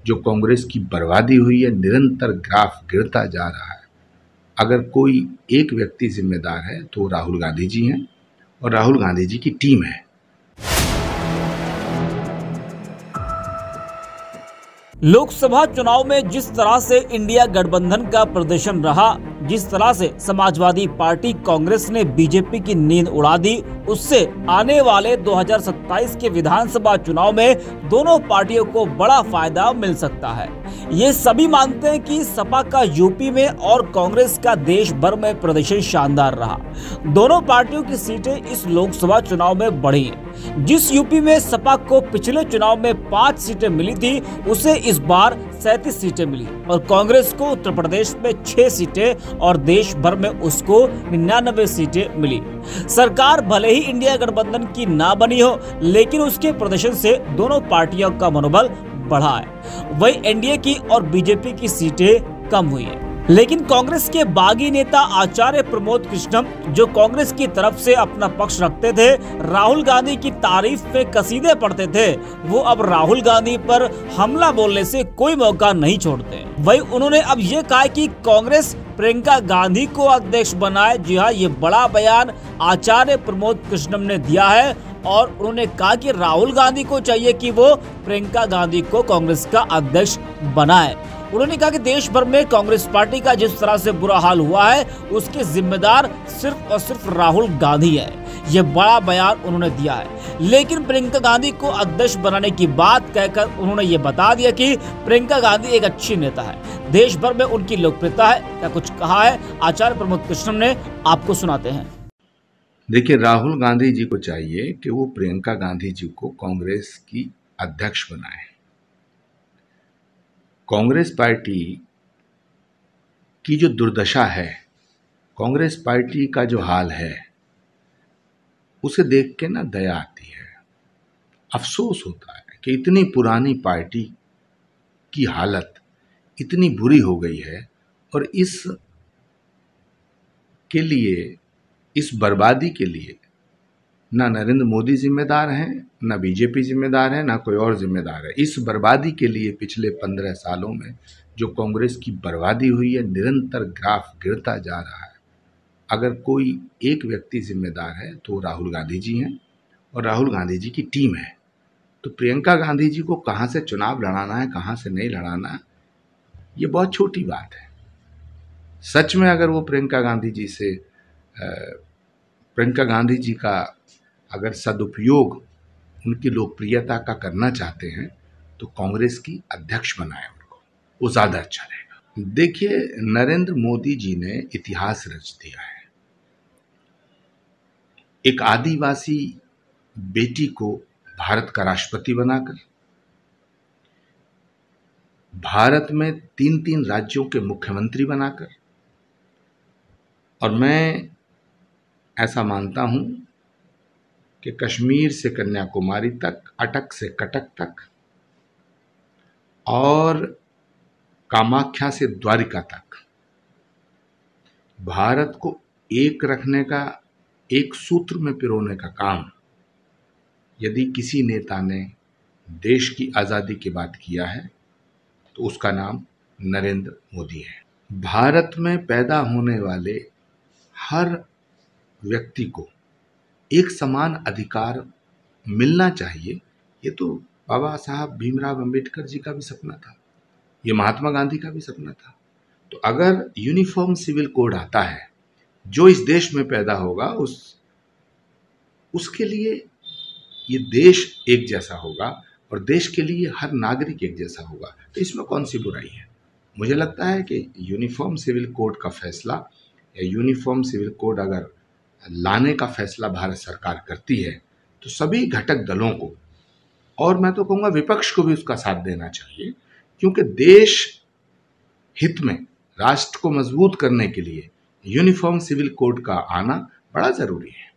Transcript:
जो कांग्रेस की बर्बादी हुई है, निरंतर ग्राफ गिरता जा रहा है। अगर कोई एक व्यक्ति जिम्मेदार है तो राहुल गांधी जी हैं और राहुल गांधी जी की टीम है। लोकसभा चुनाव में जिस तरह से इंडिया गठबंधन का प्रदर्शन रहा, जिस तरह से समाजवादी पार्टी कांग्रेस ने बीजेपी की नींद उड़ा दी, उससे आने वाले 2027 के विधानसभा चुनाव में दोनों पार्टियों को बड़ा फायदा मिल सकता है। ये सभी मानते हैं कि सपा का यूपी में और कांग्रेस का देश भर में प्रदर्शन शानदार रहा। दोनों पार्टियों की सीटें इस लोकसभा चुनाव में बढ़ी हैं। जिस यूपी में सपा को पिछले चुनाव में 5 सीटें मिली थी, उसे इस बार 37 सीटें मिली और कांग्रेस को उत्तर प्रदेश में 6 सीटें और देश भर में उसको 99 सीटें मिली। सरकार भले ही इंडिया गठबंधन की ना बनी हो, लेकिन उसके प्रदर्शन से दोनों पार्टियों का मनोबल बढ़ा है। वही एनडीए की और बीजेपी की सीटें कम हुई है। लेकिन कांग्रेस के बागी नेता आचार्य प्रमोद कृष्णम, जो कांग्रेस की तरफ से अपना पक्ष रखते थे, राहुल गांधी की तारीफ में कसीदे पढ़ते थे, वो अब राहुल गांधी पर हमला बोलने से कोई मौका नहीं छोड़ते। वही उन्होंने अब ये कहा कि कांग्रेस प्रियंका गांधी को अध्यक्ष बनाए। जी हाँ, ये बड़ा बयान आचार्य प्रमोद कृष्णम ने दिया है और उन्होंने कहा कि राहुल गांधी को चाहिए कि वो प्रियंका गांधी को कांग्रेस का अध्यक्ष बनाए। उन्होंने कहा कि देश भर में कांग्रेस पार्टी का जिस तरह से बुरा हाल हुआ है, उसके जिम्मेदार सिर्फ और सिर्फ राहुल गांधी है। ये बड़ा बयान उन्होंने दिया है। लेकिन प्रियंका गांधी को अध्यक्ष बनाने की बात कहकर उन्होंने ये बता दिया कि प्रियंका गांधी एक अच्छी नेता है, देश भर में उनकी लोकप्रियता है। क्या कुछ कहा है आचार्य प्रमोद कृष्णम ने, आपको सुनाते हैं। देखिए, राहुल गांधी जी को चाहिए कि वो प्रियंका गांधी जी को कांग्रेस की अध्यक्ष बनाए। कांग्रेस पार्टी की जो दुर्दशा है, कांग्रेस पार्टी का जो हाल है, उसे देख के ना दया आती है, अफसोस होता है कि इतनी पुरानी पार्टी की हालत इतनी बुरी हो गई है और इस बर्बादी के लिए ना नरेंद्र मोदी जिम्मेदार हैं, ना बीजेपी जिम्मेदार है, ना कोई और जिम्मेदार है। इस बर्बादी के लिए पिछले 15 सालों में जो कांग्रेस की बर्बादी हुई है, निरंतर ग्राफ गिरता जा रहा है। अगर कोई एक व्यक्ति जिम्मेदार है तो राहुल गांधी जी हैं और राहुल गांधी जी की टीम है। तो प्रियंका गांधी जी को कहाँ से चुनाव लड़ाना है, कहाँ से नहीं लड़ाना है, ये बहुत छोटी बात है। सच में अगर वो प्रियंका गांधी जी का अगर सदुपयोग उनकी लोकप्रियता का करना चाहते हैं तो कांग्रेस की अध्यक्ष बनाए उनको, वो ज्यादा अच्छा रहेगा। देखिए, नरेंद्र मोदी जी ने इतिहास रच दिया है। एक आदिवासी बेटी को भारत का राष्ट्रपति बनाकर, भारत में 3 राज्यों के मुख्यमंत्री बनाकर, और मैं ऐसा मानता हूं कि कश्मीर से कन्याकुमारी तक, अटक से कटक तक और कामाख्या से द्वारिका तक भारत को एक रखने का, एक सूत्र में पिरोने का काम यदि किसी नेता ने देश की आज़ादी की बात किया है तो उसका नाम नरेंद्र मोदी है। भारत में पैदा होने वाले हर व्यक्ति को एक समान अधिकार मिलना चाहिए। ये तो बाबा साहब भीमराव अंबेडकर जी का भी सपना था, ये महात्मा गांधी का भी सपना था। तो अगर यूनिफॉर्म सिविल कोड आता है, जो इस देश में पैदा होगा उसके लिए ये देश एक जैसा होगा और देश के लिए हर नागरिक एक जैसा होगा, तो इसमें कौन सी बुराई है। मुझे लगता है कि यूनिफॉर्म सिविल कोड का फैसला या यूनिफॉर्म सिविल कोड अगर लाने का फैसला भारत सरकार करती है तो सभी घटक दलों को, और मैं तो कहूँगा विपक्ष को भी उसका साथ देना चाहिए, क्योंकि देश हित में राष्ट्र को मजबूत करने के लिए यूनिफॉर्म सिविल कोड का आना बड़ा जरूरी है।